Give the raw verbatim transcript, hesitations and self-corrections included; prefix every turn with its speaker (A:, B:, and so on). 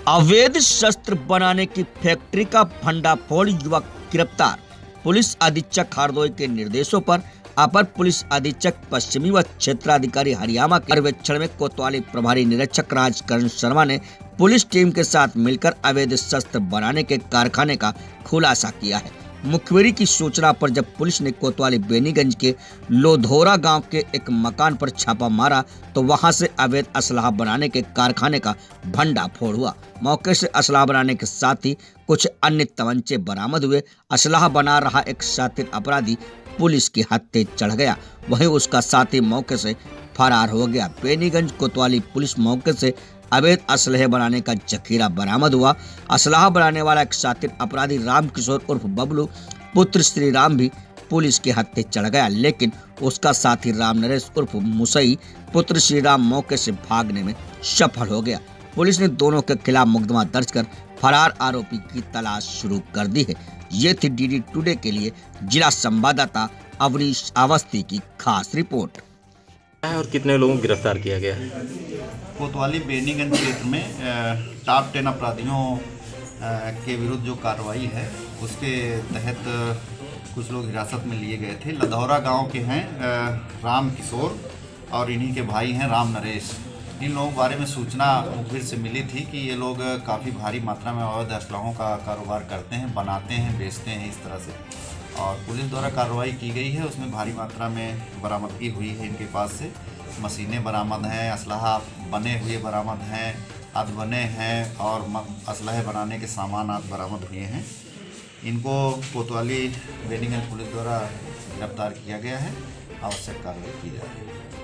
A: अवैध शस्त्र बनाने की फैक्ट्री का भंडाफोड़, युवक गिरफ्तार। पुलिस अधीक्षक हरदोई के निर्देशों पर अपर पुलिस अधीक्षक पश्चिमी व क्षेत्राधिकारी हरियाणा के पर्यवेक्षण में कोतवाली प्रभारी निरीक्षक राजकरण शर्मा ने पुलिस टीम के साथ मिलकर अवैध शस्त्र बनाने के कारखाने का खुलासा किया है। मुखबिरी की सूचना पर जब पुलिस ने कोतवाली बेनीगंज के लोधोरा गांव के एक मकान पर छापा मारा तो वहां से अवैध असलाह बनाने के कारखाने का भंडाफोड़ हुआ। मौके से असलाह बनाने के साथ ही कुछ अन्य तमंचे बरामद हुए। असलाह बना रहा एक शातिर अपराधी पुलिस के हत्थे चढ़ गया, वहीं उसका साथी मौके से फरार हो गया। बेनीगंज कोतवाली पुलिस मौके से अवैध असलहे बनाने का जखीरा बरामद हुआ। असलाह बनाने वाला एक शातिर अपराधी राम किशोर उर्फ बबलू पुत्र श्री राम भी पुलिस के हत्थे चढ़ गया, लेकिन उसका साथी राम नरेश उर्फ मुसई पुत्र श्री राम मौके से भागने में सफल हो गया। पुलिस ने दोनों के खिलाफ मुकदमा दर्ज कर फरार आरोपी की तलाश शुरू कर दी है। ये थी डीडी टुडे के लिए जिला संवाददाता अवनीश अवस्थी की खास रिपोर्ट।
B: और कितने लोगों को गिरफ्तार किया गया है?
C: कोतवाली बेनीगंज क्षेत्र में टॉप टेन अपराधियों के विरुद्ध जो कार्रवाई है उसके तहत कुछ लोग हिरासत में लिए गए थे। लधौरा गांव के हैं राम किशोर और इन्हीं के भाई हैं राम नरेश। इन लोगों के बारे में सूचना मुखबिर से मिली थी कि ये लोग काफ़ी भारी मात्रा में अवैध असलाहों का कारोबार करते हैं, बनाते हैं, बेचते हैं इस तरह से, और पुलिस द्वारा कार्रवाई की गई है। उसमें भारी मात्रा में बरामदगी हुई है। इनके पास से मशीनें बरामद हैं, असलाहा बने हुए बरामद हैं, आदि बने हैं और असलहे बनाने के सामान आदि बरामद हुए हैं। इनको कोतवाली बेनीगंज पुलिस द्वारा गिरफ्तार किया गया है। आवश्यक कार्रवाई की जा रही है।